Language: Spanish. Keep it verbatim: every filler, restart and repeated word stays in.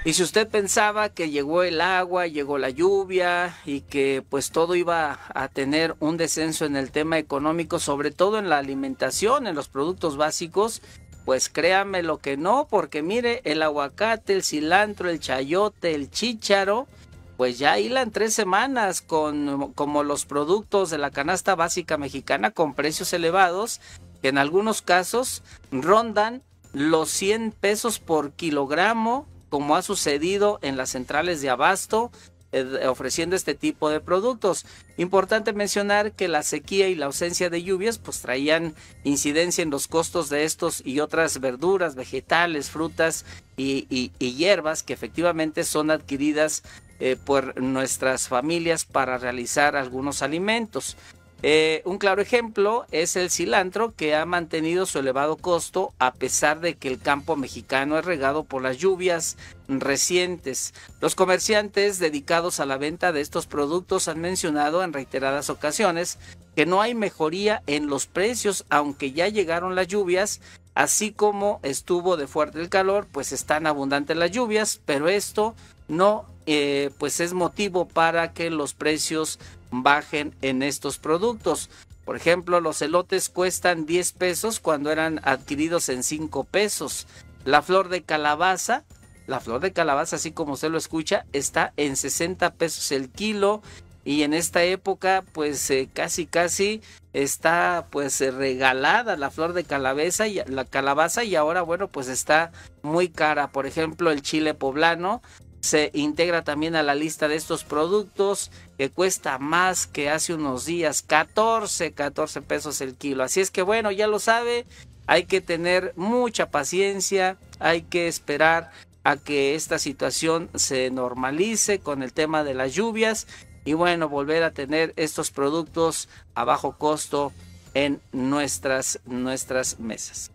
Y si usted pensaba que llegó el agua, llegó la lluvia y que pues todo iba a tener un descenso en el tema económico, sobre todo en la alimentación, en los productos básicos, pues créame lo que no, porque mire, el aguacate, el cilantro, el chayote, el chícharo, pues ya hilan tres semanas con como los productos de la canasta básica mexicana con precios elevados, que en algunos casos rondan los cien pesos por kilogramo, como ha sucedido en las centrales de abasto, eh, ofreciendo este tipo de productos. Importante mencionar que la sequía y la ausencia de lluvias pues traían incidencia en los costos de estos y otras verduras, vegetales, frutas y, y, y hierbas que efectivamente son adquiridas eh, por nuestras familias para realizar algunos alimentos. Eh, un claro ejemplo es el cilantro, que ha mantenido su elevado costo a pesar de que el campo mexicano es regado por las lluvias recientes. Los comerciantes dedicados a la venta de estos productos han mencionado en reiteradas ocasiones que no hay mejoría en los precios, aunque ya llegaron las lluvias. Así como estuvo de fuerte el calor, pues están abundantes las lluvias, pero esto no eh, pues es motivo para que los precios bajen en estos productos. Por ejemplo, los elotes cuestan diez pesos cuando eran adquiridos en cinco pesos. La flor de calabaza, la flor de calabaza, así como usted lo escucha, está en sesenta pesos el kilo. Y en esta época, pues eh, casi casi está pues eh, regalada la flor de calabaza y la calabaza y ahora bueno pues está muy cara. Por ejemplo, el chile poblano se integra también a la lista de estos productos, que cuesta más que hace unos días, catorce pesos el kilo. Así es que bueno, ya lo sabe, hay que tener mucha paciencia, hay que esperar a que esta situación se normalice con el tema de las lluvias y bueno, volver a tener estos productos a bajo costo en nuestras, nuestras mesas.